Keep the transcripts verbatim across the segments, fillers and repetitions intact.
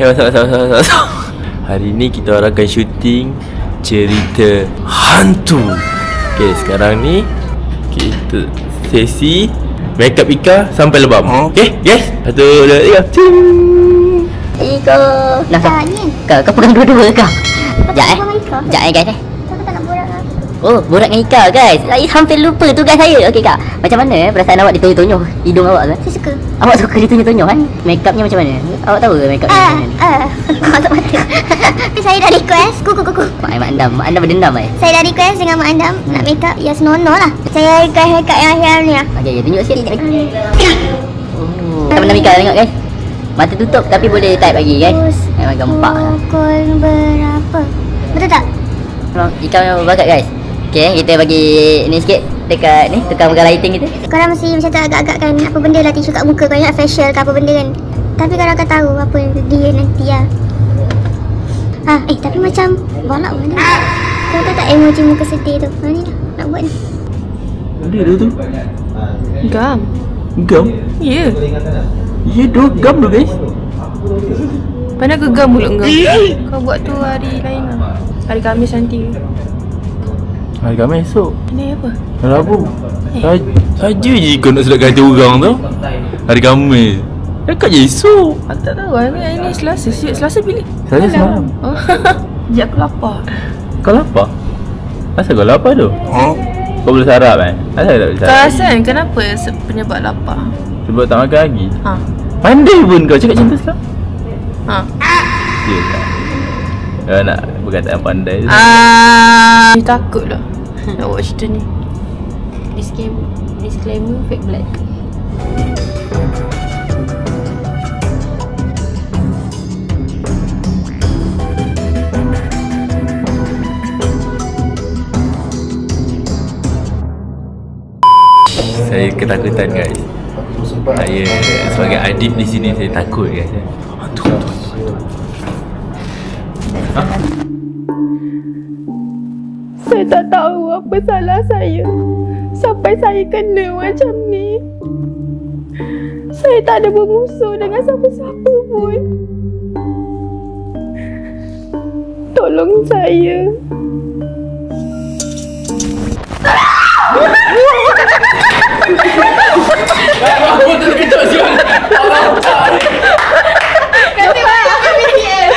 Hey, what's up, what's up, what's up, what's up? Hari ni kita orang akan syuting cerita hantu. Okay, sekarang ni kita sesi make up Ika sampai lebam. huh? Okay, guys. Satu, dua, tiga. Ika. Nah, kau, kau pegang dua-dua kau. Sekejap eh. Sekejap eh guys eh. Oh, borak dengan Ika guys. Saya hampir lupa tugas saya. Okey Kak, macam mana eh perasaan awak ditonyoh-tonyoh hidung awak ke? Saya suka. Awak suka ditonyoh-tonyoh kan? Make upnya macam mana? Awak tahu ke make upnya Ah, macam mana? ah. Mata mata. Tapi saya dah request. Kuku kuku. Mak Mak Andam, Mak Andam berdendam eh? Saya dah request dengan Mak Andam hmm. nak make up ya senonoh lah. Saya request haircut yang akhir ni lah. Okey, okay, tunjuk sikit. Oh. Tak pernah Ika tengok guys. Mata tutup tapi boleh type lagi guys. Memang gempak lah. Pukul berapa? Betul tak? Ika memang berbakat guys. Okay, kita bagi ni sikit dekat ni, tukar muka lighting kita. Korang mesti macam tak agak-agak kan apa benda lah tisu kat muka. Korang nak facial ke apa benda kan. Tapi korang akan tahu apa dia nanti lah. Ha, eh tapi macam bolak mana. Kau tahu tak emoji muka sedih tu? Ha ni dah, nak buat ni. Ada tu tu. Gam. Gam? Ya. Ya tu, gam tu guys. Mana ke gam mulut kau? Kau buat tu hari lain lah. Hari Khamis nanti. Hari Khamis esok. Ini apa? Hari Rabu. Eh. Saja je kau nak sedap hati orang tu. Hari Khamis. Dekat je esok. Aku tak tahu. Hari ni Selasa. Selasa pilih. Selasa semalam. Oh. Sekejap aku lapar. Kau lapar? Asal kau lapar tu? Huh? Kau boleh sarap kan? Asal tak boleh Kau sarap? rasa kan kenapa penyebab lapar? Sebab tak makan lagi? Ha. Pandai pun kau cakap macam tu sekarang. Ha. Ya tak? Kau nak berkataan pandai tu. Ah, uh, takut lah nak buat cerita ni. Disclaimer, disclaimer fake black. Saya ketakutan guys. Saya sebagai adib di sini saya takut guys. Hantu, hantu, hantu. Ha? Saya tak tahu apa salah saya sampai saya kena macam ni. Saya tak ada bermusuh dengan siapa-siapa pun. Tolong saya. Apa tu kita siang? Kata apa B T S?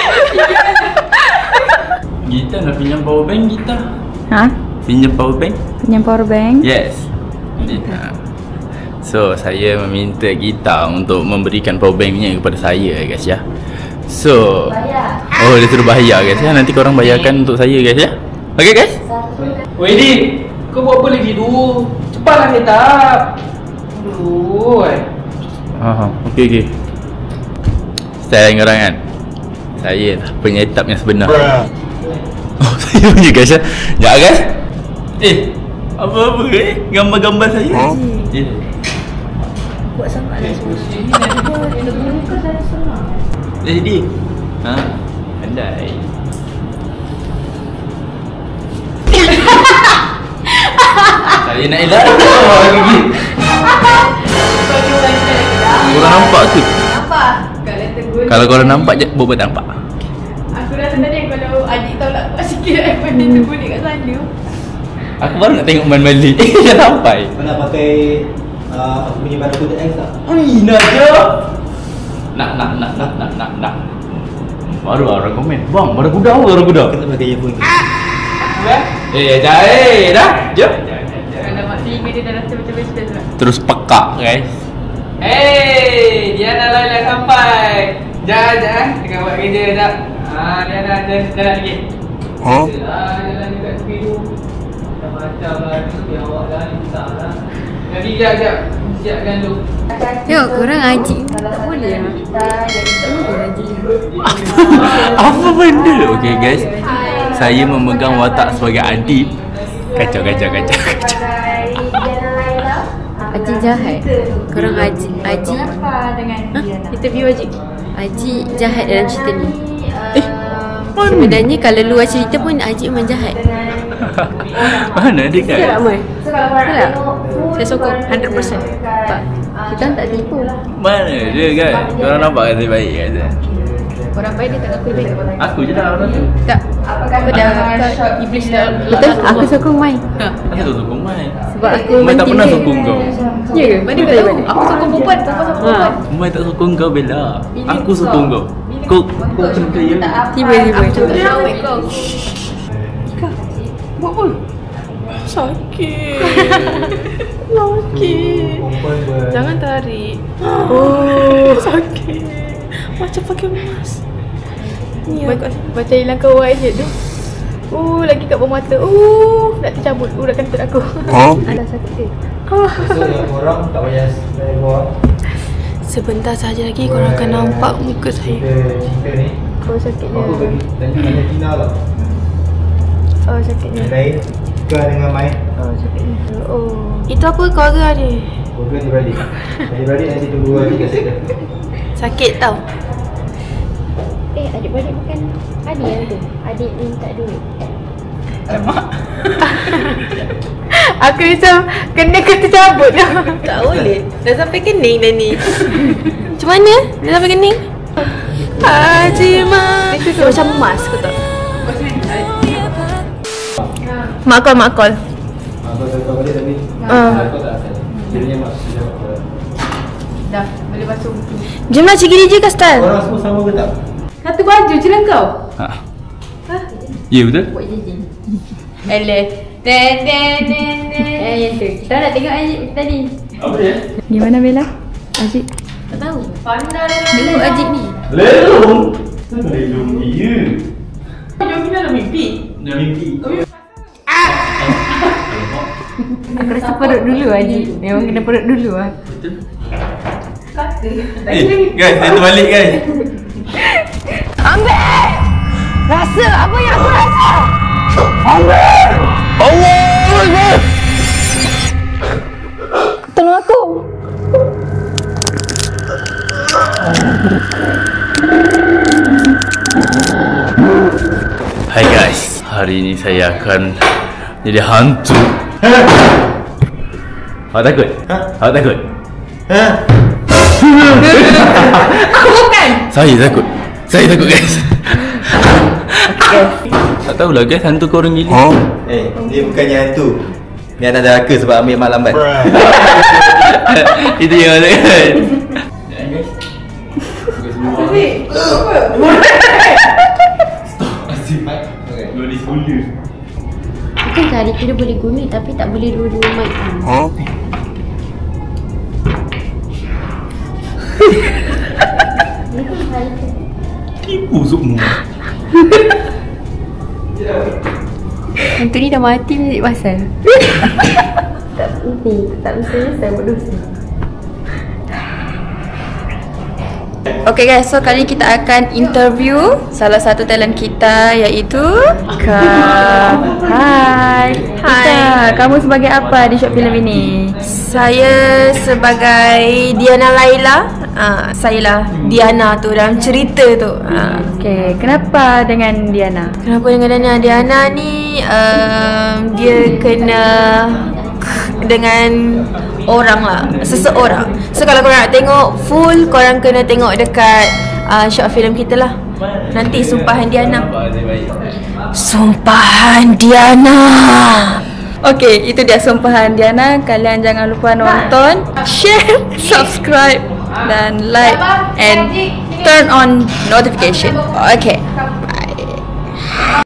Kita nak pinjam power bank kita. Ha? Pinjam power bank? Pinjam power bank? Yes. Yeah. So saya meminta kita untuk memberikan power banknya kepada saya guys ya. So oh dia suruh bayar guys ya. Nanti korang bayarkan untuk saya guys ya. Okay guys? Wedi, kau buat apa lagi tu? Cepatlah kereta. Aduh. Aha, okey okey. Saya korang kan. Saya lah penyetap yang sebenar. Oh, saya punya guys ya. Ya guys. Eh, apa-apa eh? Gambar-gambar saya. Huh? Eh. Buat sangat lah semua. Eh, Di. Ha, pandai. Saya nak elak lagi. Korang nampak tu? Apa? Kau letter gol. Kalau korang nampak je, buat tak nampak. Aku rasa tadi kalau adik tahu nak buat sikit iPhone dia terguling kat sana. Aku baru nak tengok man balik. Dah sampai. Kau nak pakai uh, aku punya barang kuda X tak? Ui, nak je. Nak, nak, nak, nak, nak, nak, nak. Baru orang komen. Bang, barang kuda apa barang kuda? Kena pakai earphone. Eh, dah eh, dah. Jom. Kalau mak telinga dia dah rasa macam best lah. Terus pekak guys. Hey, dia dah lain sampai. Jangan, jangan. Tengah buat kerja dah. Ah, dia dah jalan jalan lagi. Huh? Ah, jalan dekat tepi tu. Macam-macam lah ni awak dah ni tak lah. Jadi jap jap. Siapkan dulu. Tengok korang haji. Tak boleh lah. Tak boleh haji. Apa benda? Okay guys, saya memegang watak sebagai adib. Kacau, kacau, kacau, kacau. Haji jahat. Korang haji. Haji. Ha? Interview haji. Haji jahat dalam cerita ni. Eh, mana? Sebenarnya kalau luar cerita pun Haji memang jahat. Mana dia kan? Betul tak Mai? Betul tak? Saya sokong one hundred percent. Tak. Kita tak tipu. Mana dia kan? Korang nampak kan saya baik kan saya? Orang baik dia tak ngaku dia baik. Aku je dah orang tu. Tak. Aku dah iblis dah. Betul, aku sokong Mai. Aku tak sokong Mai. Sebab aku Mai tak pernah sokong kau. Ya ke? Mana kau tahu? Aku sokong perempuan, perempuan sokong perempuan. Mai tak sokong kau Bella. Aku sokong kau. Kau kau percaya? Tiba-tiba aku tak tahu kau. Ika. Buat apa? Sakit. Sakit. Jangan tarik. Oh, sakit. Macam pakai emas. Ni aku macam hilang kawan je tu. Oh, lagi kat bawah mata. Oh, nak tercabut urat kentut aku. Oh. Ada sakit dia. So yang orang tak payah saya bawa. Sebentar saja lagi korang akan nampak muka saya. Cerita ni. Oh, sakitnya. Aku bagi tanya tanya Tina tau. Oh, sakitnya. Yang lain Ika dengan Mai. Oh, sakitnya. Oh. Itu apa keluarga ada? Bukan adik-beradik. Adik-beradik nanti tunggu lagi kat saya. Sakit tau. Eh, adik-beradik bukan adik yang tu. Adik minta duit. Aku macam kena ke tercabut dah. Tak boleh. Dah sampai kening dah ni. Macam mana? Dah sampai kening? Haji Mak. Dia macam emas kau tahu. Mak call, mak call. Aku tak tahu balik tapi. Ah. Aku tak asal. Dia mak. Dah, boleh basuh buku. Jomlah Cik Giri je Kastal. Orang semua sama ke tak? Satu baju je lah kau. Ha. Ya betul? Buat jijik. Eleh. Den den den den. Eh, yang tu. Kita nak tengok Ajik tadi. Apa dia? Gimana Bella? Ajik? Tak tahu. Pandai tengok Ajik ni. Lelong. Lelong dia. Jom kita dalam mimpi. Dah mimpi. Aku rasa perut dulu Ajik. Memang kena perut dulu lah. Betul. Eh, guys, saya terbalik guys. Ambil! Rasa apa yang aku rasa? Ambil! Allah Akbar! Tolong aku! Hai guys, hari ini saya akan jadi hantu. Awak takut? Ha? Awak takut? Ha? Aku bukan! Saya takut. Saya takut guys. Tak tahulah guys, hantu kau orang gila. Eh, dia bukannya hantu. Ni anak deraka sebab ambil mak lambat. Itu yang ada kan. Bukan hari tu dia boleh guna tapi tak boleh dua-dua mic. Huh? Tipu semua. Hantu ni dah mati menjadi pasal. Tak mesti, tak mesti saya buat dosa. Okay guys, so kali ni kita akan interview salah satu talent kita iaitu Ika. Hai. Hai. Ika, kamu sebagai apa di short film ini? Saya sebagai Diana Laila. Ah, saya lah Diana tu dalam cerita tu. Ah. Okay, kenapa dengan Diana? Kenapa dengan Diana? Diana ni um, dia kena dengan orang lah, seseorang. So kalau korang nak tengok full, korang kena tengok dekat uh, short film kita lah. Nanti Sumpahan Diana. Sumpahan Diana. Okay, itu dia Sumpahan Diana. Kalian jangan lupa nonton, share, subscribe dan like and turn on notification. Okay.